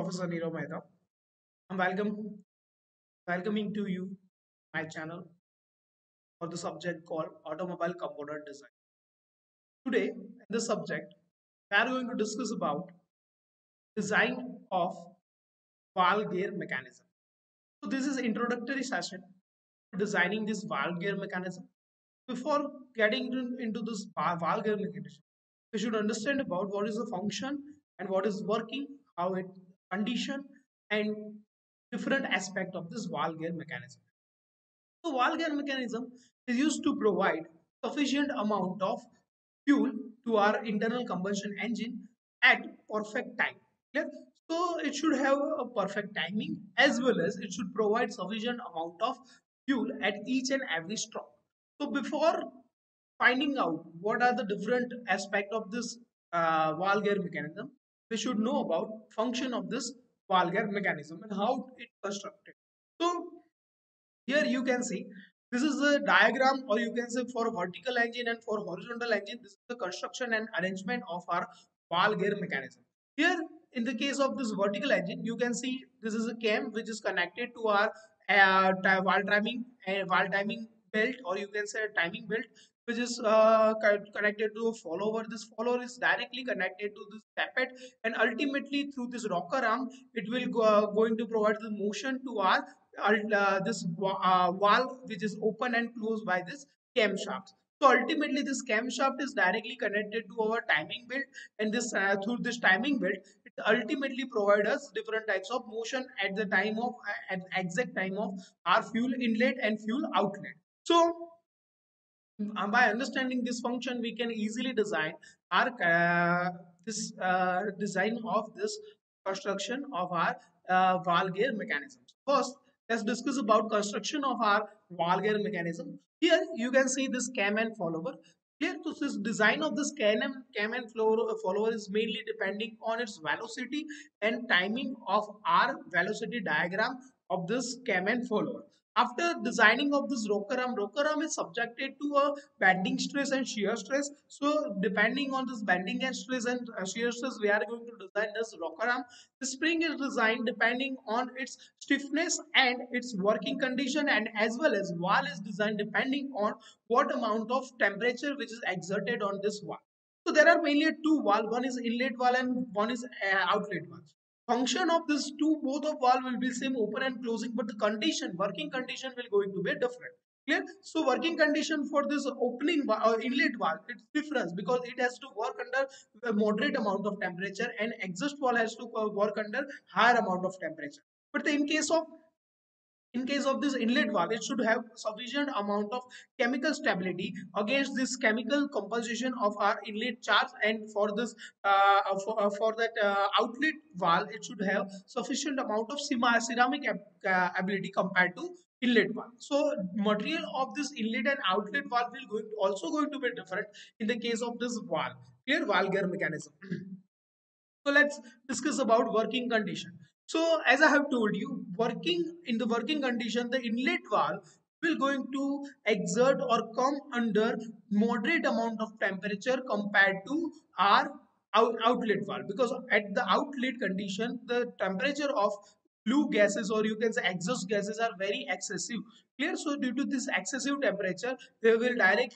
Professor Nirav Mehta. I'm welcoming to you my channel for the subject called Automobile Component Design. Today, in this subject, we are going to discuss about design of valve gear mechanism. So this is introductory session to designing this valve gear mechanism. Before getting into this valve gear mechanism, we should understand about what is the function and what is working, how it condition, and different aspect of this valve gear mechanism. So valve gear mechanism is used to provide sufficient amount of fuel to our internal combustion engine at perfect time. Clear? So it should have a perfect timing as well as it should provide sufficient amount of fuel at each and every stroke. So before finding out what are the different aspect of this valve gear mechanism, we should know about function of this valve gear mechanism and how it constructed. So here you can see this is a diagram, or you can say for vertical engine and for horizontal engine, this is the construction and arrangement of our valve gear mechanism. Here, in the case of this vertical engine, you can see this is a cam which is connected to our valve timing belt, or you can say a timing belt, which is connected to a follower. This follower is directly connected to this tappet, and ultimately through this rocker arm, it will going to provide the motion to our valve which is open and closed by this camshaft. So ultimately this camshaft is directly connected to our timing belt, and this through this timing belt it ultimately provide us different types of motion at the time of at exact time of our fuel inlet and fuel outlet. So by understanding this function we can easily design our this design of this construction of our valve gear mechanisms. First, let's discuss about construction of our valve gear mechanism. Here you can see this cam and follower. Here to this design of this cam and follower is mainly depending on its velocity and timing of our velocity diagram of this cam and follower. After designing of this rocker arm is subjected to a bending stress and shear stress. So depending on this bending and stress and shear stress, we are going to design this rocker arm. The spring is designed depending on its stiffness and its working condition, and as well as wall is designed depending on what amount of temperature which is exerted on this wall. So there are mainly two valve. One is inlet valve and one is outlet valve. Function of this two, both of valve will be same, open and closing, but the condition, working condition will going to be different. Clear? So working condition for this opening inlet valve, it's different because it has to work under a moderate amount of temperature, and exhaust valve has to work under higher amount of temperature. But in case of this inlet valve, it should have sufficient amount of chemical stability against this chemical composition of our inlet charge, and for this for that outlet valve, it should have sufficient amount of ceramic ability compared to inlet valve. So material of this inlet and outlet valve will also going to be different in the case of this valve. Clear? Valve gear mechanism. So let's discuss about working condition. So as I have told you, working in the working condition, the inlet valve will going to exert or come under moderate amount of temperature compared to our outlet valve, because at the outlet condition the temperature of flue gases, or you can say exhaust gases, are very excessive. Clear? So due to this excessive temperature, they will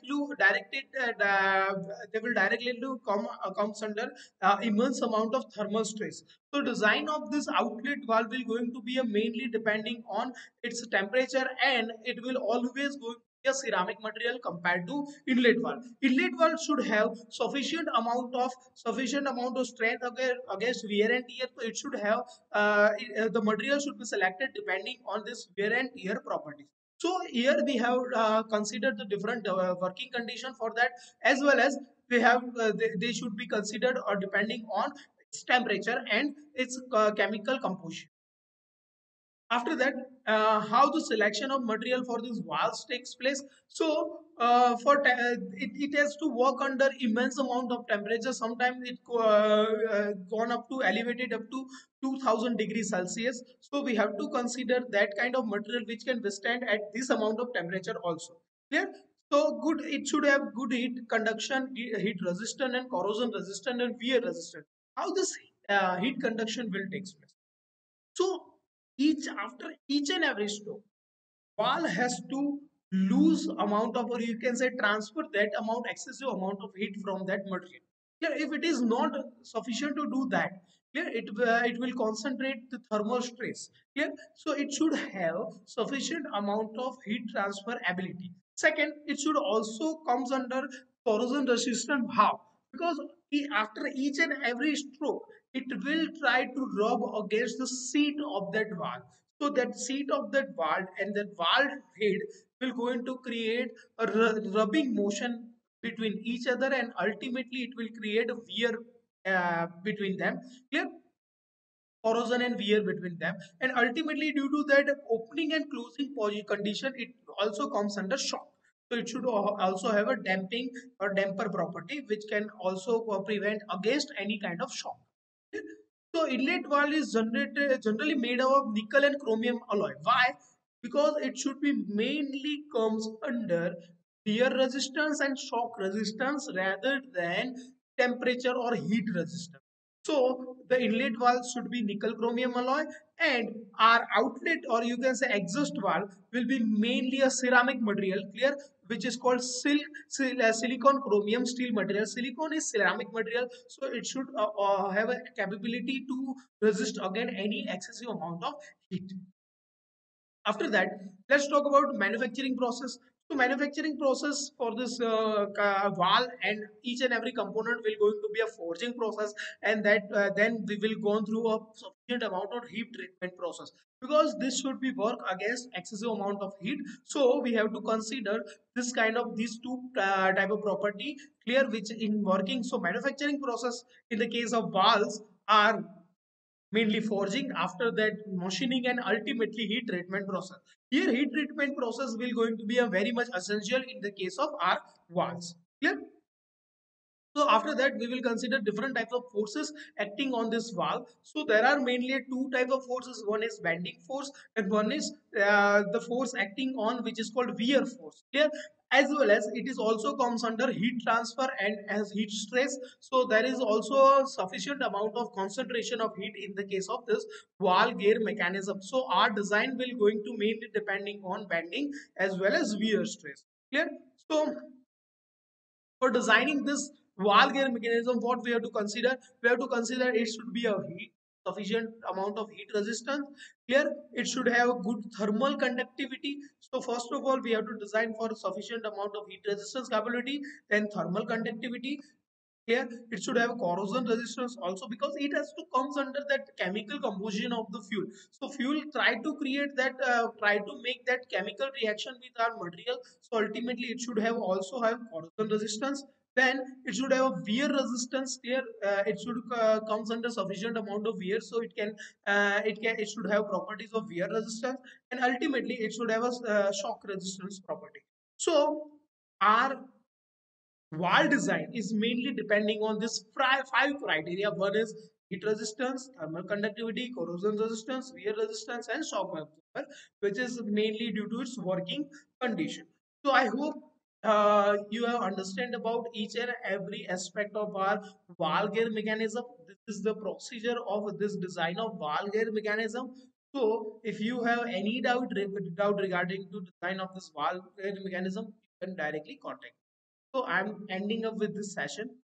directly to come comes under immense amount of thermal stress. So design of this outlet valve will going to be a mainly depending on its temperature, and it will always go a ceramic material compared to inlet valve. Inlet valve should have sufficient amount of strength against wear and tear. So it should have the material should be selected depending on this wear and tear properties. So here we have considered the different working condition for that, as well as we have they should be considered or depending on its temperature and its chemical composition. After that, how the selection of material for this valves takes place. So it has to work under immense amount of temperature. Sometimes it gone up to elevated up to 2000 degrees Celsius. So we have to consider that kind of material which can withstand at this amount of temperature also. Clear? So good, it should have good heat conduction, heat resistant and corrosion resistant and wear resistant. How this heat conduction will take place? So after each and every stroke, valve has to lose amount of, or you can say transfer that amount, excessive amount of heat from that material. Clear? If it is not sufficient to do that, clear, it will concentrate the thermal stress. Clear? So it should have sufficient amount of heat transfer ability. Second, it should also comes under corrosion resistant valve, because after each and every stroke, it will try to rub against the seat of that valve. So that seat of that valve and that valve head will going to create a rubbing motion between each other, and ultimately it will create a wear between them. Clear? Corrosion and wear between them, and ultimately due to that opening and closing condition, it also comes under shock. So it should also have a damping or damper property, which can also prevent against any kind of shock. So inlet valve is generally made out of nickel and chromium alloy. Why? Because it should be mainly comes under wear resistance and shock resistance rather than temperature or heat resistance. So the inlet valve should be nickel chromium alloy, and our outlet, or you can say exhaust valve, will be mainly a ceramic material, clear, which is called silicon chromium steel material. Silicon is ceramic material, so it should have a capability to resist again any excessive amount of heat. After that, let's talk about manufacturing process. So manufacturing process for this valve and each and every component will going to be a forging process, and that then we will go through a sufficient amount of heat treatment process, because this should be work against excessive amount of heat. So we have to consider this kind of these two type of property, clear, which in working. So manufacturing process in the case of valves are mainly forging, after that machining, and ultimately heat treatment process. Here heat treatment process will going to be a very much essential in the case of our valves. Clear? So after that, we will consider different types of forces acting on this valve. So there are mainly two type of forces. One is bending force, and one is the force acting on, which is called wear force. Clear? As well as it is also comes under heat transfer and as heat stress. So there is also a sufficient amount of concentration of heat in the case of this valve gear mechanism. So our design will going to mainly depending on bending as well as wear stress. Clear? So for designing this valve gear mechanism, what we have to consider? We have to consider it should be a heat sufficient amount of heat resistance. Clear? It should have a good thermal conductivity. So first of all, we have to design for sufficient amount of heat resistance capability, then thermal conductivity. Clear? It should have corrosion resistance also, because it has to comes under that chemical composition of the fuel. So fuel try to create that, try to make that chemical reaction with our material. So ultimately it should have also have corrosion resistance. Then it should have a wear resistance. Here it should comes under sufficient amount of wear, so it should have properties of wear resistance, and ultimately it should have a shock resistance property. So our wall design is mainly depending on this five criteria. One is heat resistance, thermal conductivity, corrosion resistance, wear resistance, and shock absorber, which is mainly due to its working condition. So I hope you have understand about each and every aspect of our valve gear mechanism. This is the procedure of this design of valve gear mechanism. So if you have any doubt regarding to design of this valve gear mechanism, you can directly contact. So I'm ending up with this session.